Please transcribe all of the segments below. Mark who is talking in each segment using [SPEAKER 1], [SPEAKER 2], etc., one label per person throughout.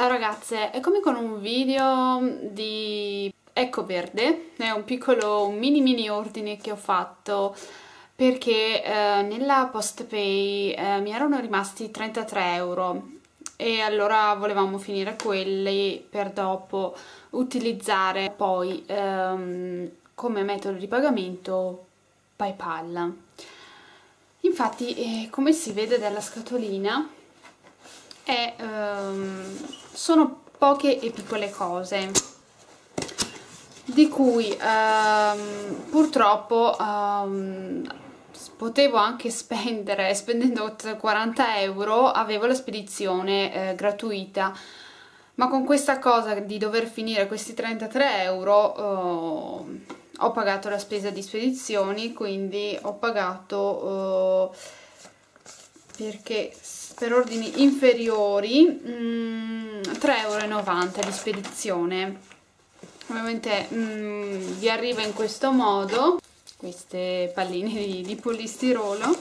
[SPEAKER 1] Ciao ragazze, eccomi con un video di Ecco Verde. È un piccolo mini ordine che ho fatto perché nella Postpay mi erano rimasti 33 euro e allora volevamo finire quelli per dopo utilizzare poi come metodo di pagamento PayPal. Infatti, come si vede dalla scatolina, sono poche e piccole cose di cui purtroppo potevo anche spendere. Spendendo 40 euro avevo la spedizione gratuita, ma con questa cosa di dover finire questi 33 euro ho pagato la spesa di spedizioni, quindi ho pagato perché per ordini inferiori 3,90 € di spedizione. Ovviamente vi arriva in questo modo, queste palline di polistirolo.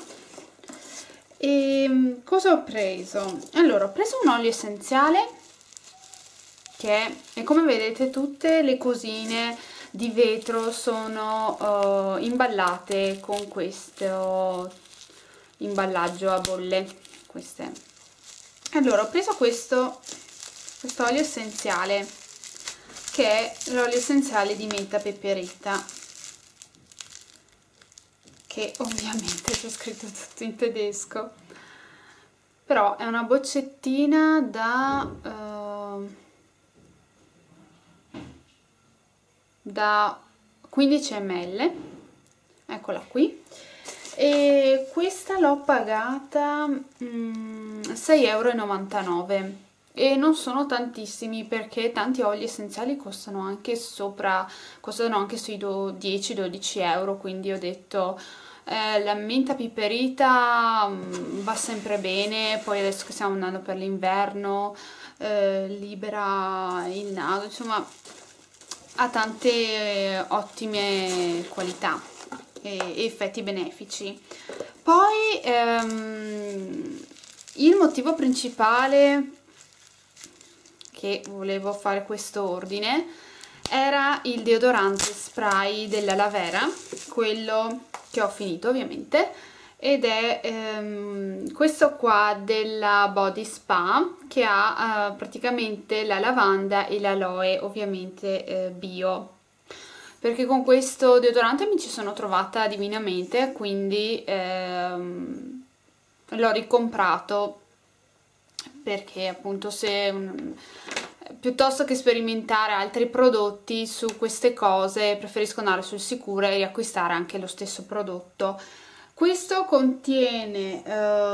[SPEAKER 1] E cosa ho preso? Allora, ho preso un olio essenziale e come vedete tutte le cosine di vetro sono imballate con questo imballaggio a bolle. Queste. Allora, ho preso questo olio essenziale, che è l'olio essenziale di menta peperita, che ovviamente c'è scritto tutto in tedesco, però è una boccettina da 15 ml, eccola qui, e questa l'ho pagata 6,99 € e non sono tantissimi, perché tanti oli essenziali costano anche sui 10-12 euro, quindi ho detto la menta piperita va sempre bene. Poi adesso che stiamo andando per l'inverno libera il naso, insomma ha tante ottime qualità e effetti benefici. Poi il motivo principale che volevo fare questo ordine era il deodorante spray della Lavera, quello che ho finito ovviamente, ed è questo qua della Body Spa, che ha praticamente la lavanda e l'aloe, ovviamente bio, perché con questo deodorante mi ci sono trovata divinamente, quindi l'ho ricomprato, perché appunto piuttosto che sperimentare altri prodotti su queste cose preferisco andare sul sicuro e riacquistare anche lo stesso prodotto. Questo contiene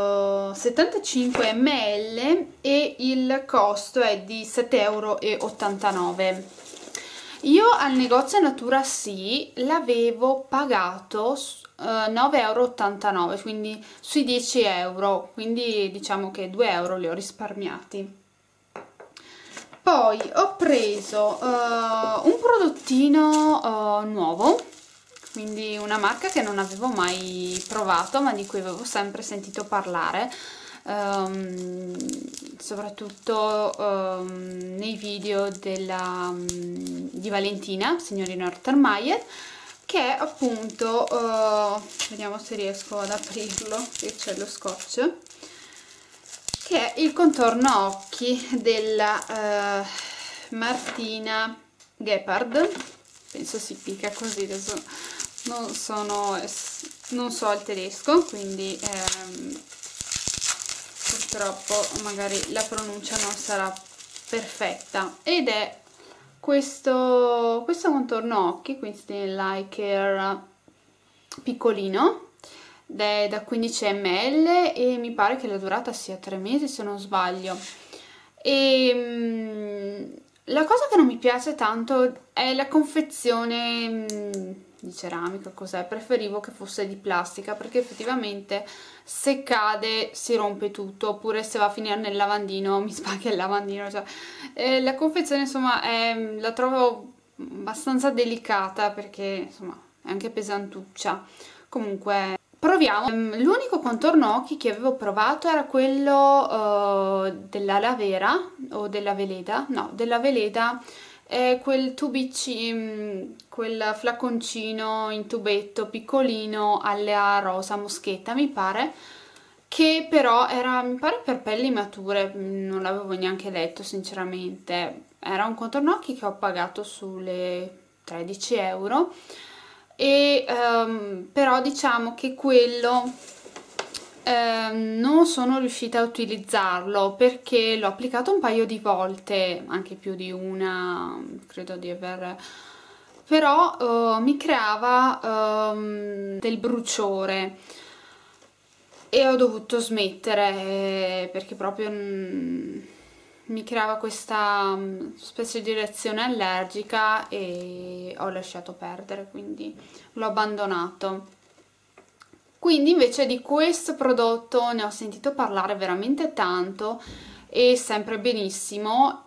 [SPEAKER 1] 75 ml e il costo è di 7,89 €. Io al negozio Natura Sì l'avevo pagato 9,89 €, quindi sui 10 euro, quindi diciamo che 2 euro li ho risparmiati. Poi ho preso un prodottino nuovo, quindi una marca che non avevo mai provato ma di cui avevo sempre sentito parlare, soprattutto nei video di Valentina, signorina Rottermeier, che è appunto, vediamo se riesco ad aprirlo, che c'è lo scotch, che è il contorno occhi della Martina Gepard, penso si dica così, adesso non so il tedesco, quindi purtroppo magari la pronuncia non sarà perfetta, ed è questo contorno occhi, quindi nell'Eye Care piccolino, è da 15 ml e mi pare che la durata sia 3 mesi se non sbaglio. E la cosa che non mi piace tanto è la confezione di ceramica. Cos'è? Preferivo che fosse di plastica, perché effettivamente se cade si rompe tutto, oppure se va a finire nel lavandino mi spacca il lavandino, cioè, la confezione insomma la trovo abbastanza delicata, perché insomma è anche pesantuccia. Comunque proviamo. L'unico contorno occhi che avevo provato era quello dell'aloe vera o della Veleda, no, della Veleda, quel quel flaconcino in tubetto piccolino alla rosa moschetta, mi pare, che però era, mi pare, per pelli mature, non l'avevo neanche letto sinceramente. Era un contorno occhi che ho pagato sulle 13 euro, e però diciamo che quello non sono riuscita a utilizzarlo perché l'ho applicato un paio di volte, anche più di una, credo di aver, però mi creava del bruciore e ho dovuto smettere perché proprio mi creava questa specie di reazione allergica e ho lasciato perdere, quindi l'ho abbandonato. Quindi invece di questo prodotto ne ho sentito parlare veramente tanto e sempre benissimo,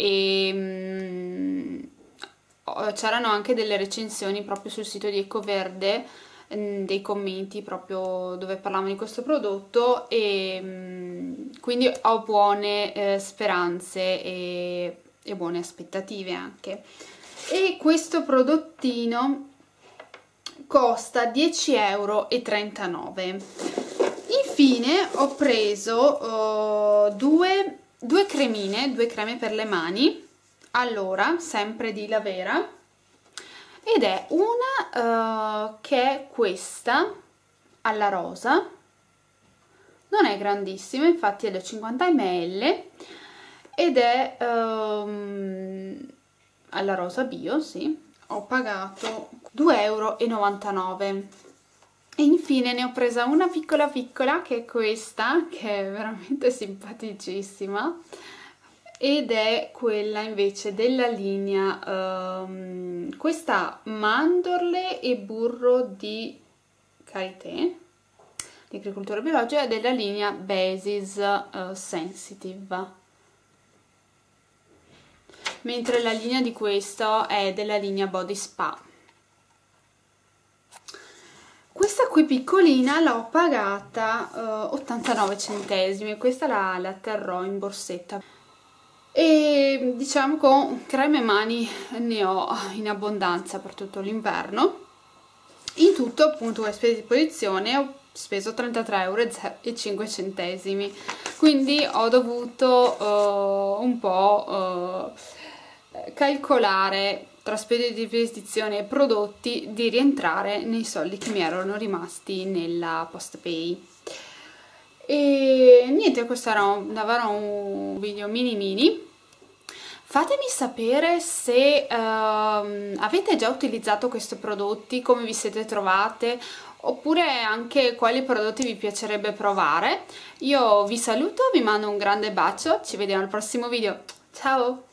[SPEAKER 1] e c'erano anche delle recensioni proprio sul sito di Ecoverde, dei commenti proprio dove parlavano di questo prodotto, e quindi ho buone speranze e buone aspettative anche. E questo prodottino costa 10,39 euro. Infine ho preso due creme per le mani, allora sempre di Lavera, ed è una che è questa alla rosa, non è grandissima, infatti è da 50 ml ed è alla rosa bio, sì. Ho pagato 2,99 euro. E infine ne ho presa una piccola piccola, che è questa, che è veramente simpaticissima, ed è quella invece della linea questa mandorle e burro di karité, di agricoltura biologica, della linea Basis Sensitive, mentre la linea di questo è della linea Body Spa. Questa qui piccolina l'ho pagata 89 centesimi, questa la terrò in borsetta. E diciamo con creme mani ne ho in abbondanza per tutto l'inverno. In tutto, appunto, a disposizione ho speso 33,05 euro, quindi ho dovuto un po' calcolare tra spese di spedizione e prodotti di rientrare nei soldi che mi erano rimasti nella post pay. E niente, questo era davvero un video mini. Fatemi sapere se avete già utilizzato questi prodotti, come vi siete trovate, oppure anche quali prodotti vi piacerebbe provare. Io vi saluto, vi mando un grande bacio, ci vediamo al prossimo video, ciao!